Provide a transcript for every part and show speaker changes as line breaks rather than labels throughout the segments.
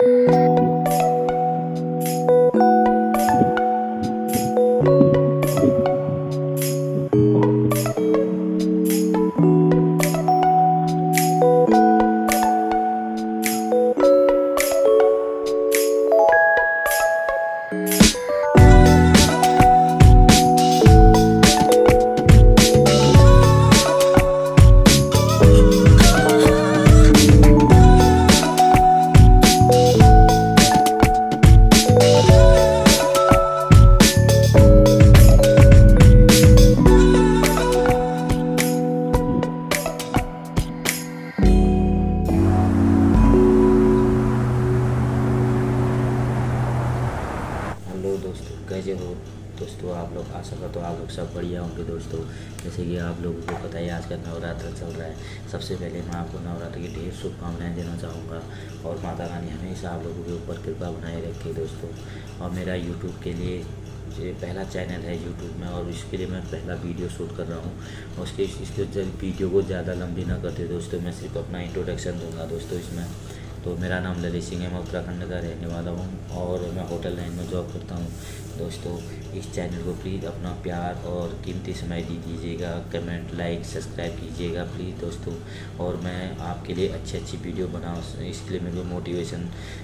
Hello दोस्तों, कैसे हो दोस्तों आप लोग। आशा करता हूँ आप लोग सब बढ़िया होंगे दोस्तों। जैसे कि आप लोगों को पता ही आज का नवरात्र चल रहा है। सबसे पहले मैं आपको नवरात्र की ढेर शुभकामनाएं देना चाहूँगा और माता रानी हमेशा आप लोगों के ऊपर कृपा बनाए रखे दोस्तों। और मेरा यूट्यूब के लिए ये पहला चैनल है यूट्यूब में, और इसके लिए मैं पहला वीडियो शूट कर रहा हूँ। और इसके वीडियो को ज़्यादा लंबी ना करते दोस्तों, मैं सिर्फ अपना इंट्रोडक्शन दूँगा दोस्तों इसमें। तो मेरा नाम ललित सिंह है, मैं उत्तराखंड का रहने वाला हूँ और मैं होटल लाइन में जॉब करता हूँ दोस्तों। इस चैनल को प्लीज़ अपना प्यार और कीमती समय दीजिएगा, कमेंट लाइक सब्सक्राइब कीजिएगा प्लीज़ दोस्तों। और मैं आपके लिए अच्छी वीडियो बनाऊँ, इसके लिए मेरे को मोटिवेशन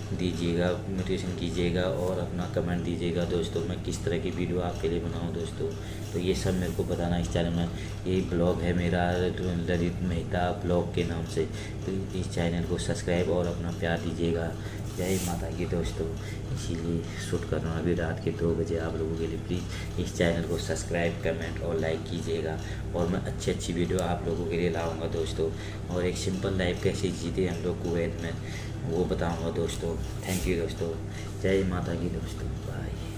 कीजिएगा और अपना कमेंट दीजिएगा दोस्तों, मैं किस तरह की वीडियो आपके लिए बनाऊँ दोस्तों। तो ये सब मेरे को बताना इस चैनल में। ये ब्लॉग है मेरा ललित मेहता ब्लॉग के नाम से, तो इस चैनल को सब्सक्राइब और अपना प्यार दीजिएगा। जय माता की दोस्तों। इसीलिए शूट कर रहा हूँ अभी रात के 2 बजे आप लोगों के लिए। प्लीज़ इस चैनल को सब्सक्राइब कमेंट और लाइक कीजिएगा, और मैं अच्छी वीडियो आप लोगों के लिए लाऊंगा दोस्तों। और एक सिंपल लाइफ कैसे जीते हम लोग कुवैत में, वो बताऊंगा दोस्तों। थैंक यू दोस्तों। जय माता की दोस्तों। बाय।